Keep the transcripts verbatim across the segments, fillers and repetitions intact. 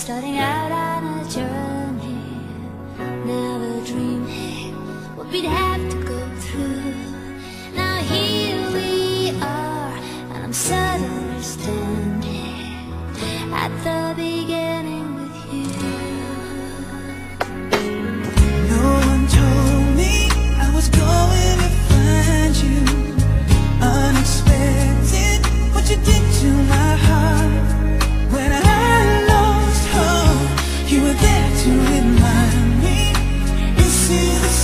starting out on a journey, never dreaming what we'd have to go through. Now here we are, and I'm suddenly standing at the beginning with you. No one told me I was going to find you. Unexpected, what you did to my heart. When I lost hope, you were there to remind me this is the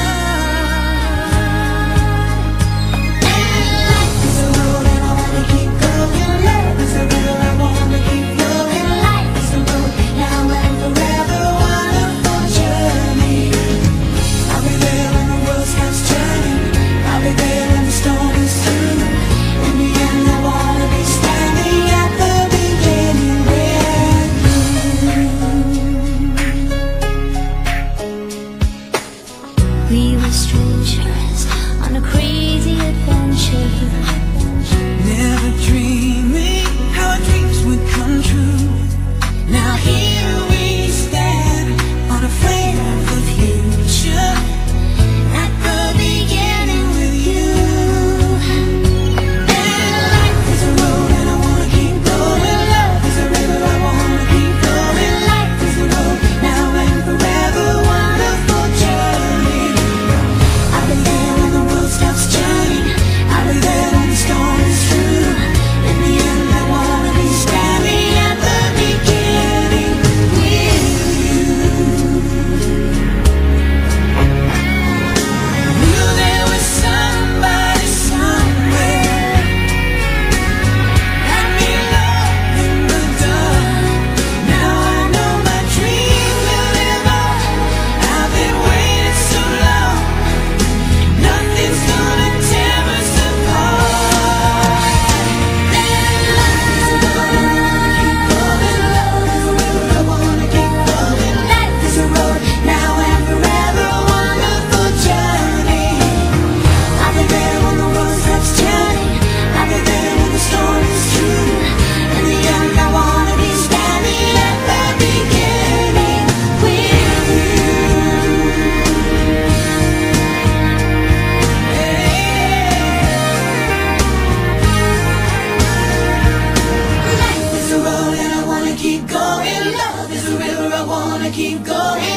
start. And life is a road and I wanna keep going. Love is a river I wanna keep flowing. Life is a road, now and forever, wonderful journey. I'll be there when the world stops turning. I'll be there when the storm is through. In the end I wanna be standing at the beginning with you. We were strangers on a crazy adventure, Never dreaming how our dreams would come true. Now here we stand, unafraid of the future, at the beginning with you. And life is a road and I wanna keep going. Love is a river I wanna keep going. Life is a road, now and forever, wonderful journey. I'll be there when the world stops turning. I'll be there when the storm is through. In the end I wanna be standing at the beginning with you. Knew there was somebody somewhere had me lost in the dark. Now I know my dream will live on. I've been waiting so long. Nothing's gonna tear us apart. And life is a road and I wanna keep going. Love is a river I wanna keep going. Life is a road, now and forever, wonderful journey. I'll be there when the world stops turning. I'll be there when the storm is through. In the end I wanna be standing at the beginning with you. Life is a road and I wanna keep going. Love is a river I wanna keep going.